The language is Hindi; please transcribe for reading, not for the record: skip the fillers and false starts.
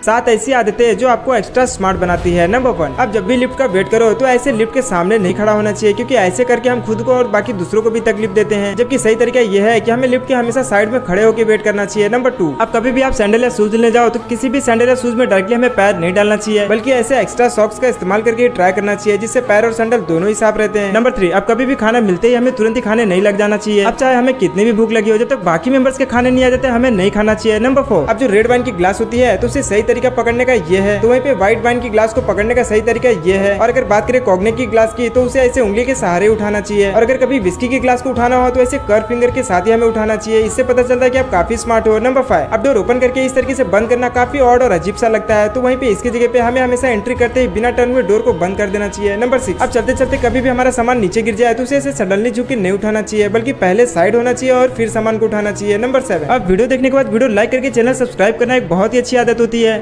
सात ऐसी आदतें जो आपको एक्स्ट्रा स्मार्ट बनाती है। नंबर 1, अब जब भी लिफ्ट का वेट करो तो ऐसे लिफ्ट के सामने नहीं खड़ा होना चाहिए, क्योंकि ऐसे करके हम खुद को और बाकी दूसरों को भी तकलीफ देते हैं। जबकि सही तरीका यह है कि हमें लिफ्ट के हमेशा साइड में खड़े होकर वेट करना चाहिए। नंबर 2, अब कभी भी आप सैंडल या शूज लेने जाओ तो किसी भी सैंडल या शूज में डायरेक्टली हमें पैर नहीं डालना चाहिए, बल्कि ऐसे एक्स्ट्रा सॉक्स का इस्तेमाल करके ट्राई करना चाहिए, जिससे पैर और सैंडल दोनों ही साफ रहते हैं। नंबर 3, अब कभी भी खाना मिलते ही हमें तुरंत ही खाने नहीं लग जाना चाहिए। अब चाहे हमें कितनी भी भूख लगी हो, जब तक बाकी मेंबर्स के खाने नहीं आ जाते हमें नहीं खाना चाहिए। नंबर 4, अब जो रेड वाइन की ग्लास होती है तो उसे सही तरीका पकड़ने का ये है, तो वहीं पे व्हाइट वाइन की ग्लास को पकड़ने का सही तरीका ये है। और अगर बात करें कॉग्नेक की ग्लास की तो उसे ऐसे उंगली के सहारे उठाना चाहिए, और अगर कभी विस्की की ग्लास को उठाना हो तो ऐसे कर्व फिंगर के साथ ही हमें उठाना चाहिए। इससे पता चलता है कि आप काफी स्मार्ट हो। नंबर 5, अब डोर ओपन करके इस तरीके से बंद करना काफी ऑड और अजीब सा लगता है, तो वहीं पे इसकी जगह पे हमें हमेशा एंट्री करते ही बिना टर्न हुए डोर को बंद कर देना चाहिए। नंबर 6, अब चलते चलते कभी भी हमारा सामान नीचे गिर जाए तो उसे ऐसे सडनली झुक के नहीं उठाना चाहिए, बल्कि पहले साइड होना चाहिए और फिर सामान को उठाना चाहिए। नंबर 7, अब वीडियो देखने के बाद वीडियो लाइक करके चैनल सब्सक्राइब करना एक बहुत ही अच्छी आदत होती है।